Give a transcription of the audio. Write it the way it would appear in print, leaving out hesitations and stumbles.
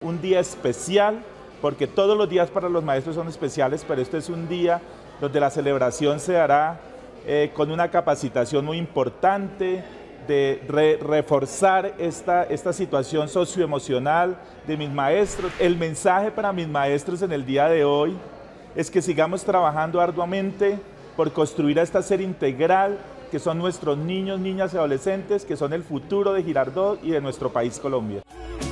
Un día especial, porque todos los días para los maestros son especiales, pero este es un día donde la celebración se hará con una capacitación muy importante, de reforzar esta situación socioemocional de mis maestros. El mensaje para mis maestros en el día de hoy es que sigamos trabajando arduamente por construir esta SER integral, que son nuestros niños, niñas y adolescentes, que son el futuro de Girardot y de nuestro país Colombia.